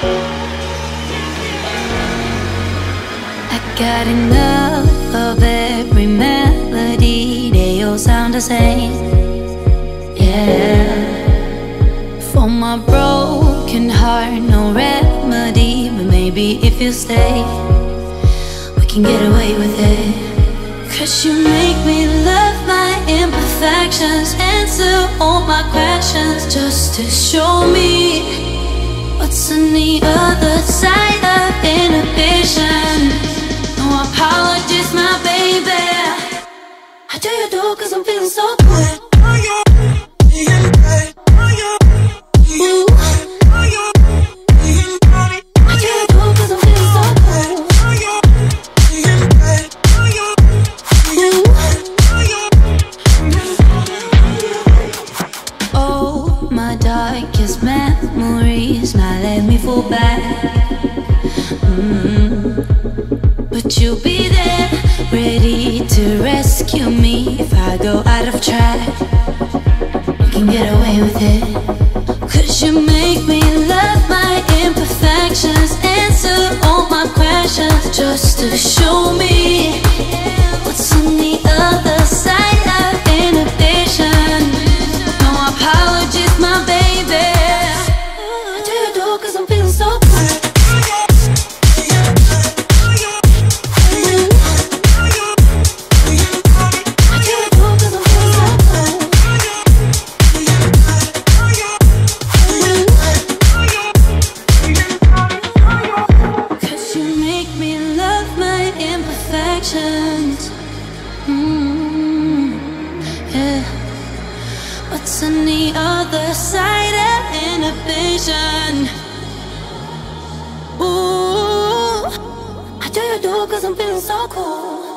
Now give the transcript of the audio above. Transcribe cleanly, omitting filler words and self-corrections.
I got enough of every melody, they all sound the same. Yeah. For my broken heart, no remedy, but maybe if you stay, we can get away with it. 'Cause you make me love my imperfections, answer all my questions, just to show me what's on the other side of inhibition. No apologies, my baby. How do you do? 'Cause I'm feeling so good. Darkest memories now let me fall back. But you'll be there, ready to rescue me if I go out of track. You can get away with it. 'Cause you make me love my imperfections, answer all my questions, just to show me what's on the other side of inhibition. No apologies, my baby. How do you do? 'Cause I'm feeling so good. Yeah. What's on the other side of inhibition? Ooh, how do you do? 'Cause I'm feeling so cool.